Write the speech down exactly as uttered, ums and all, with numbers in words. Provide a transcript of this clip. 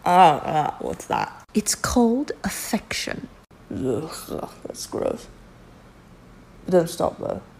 Oh, uh, what's that? It's called affection. Ugh, that's gross. But don't stop though.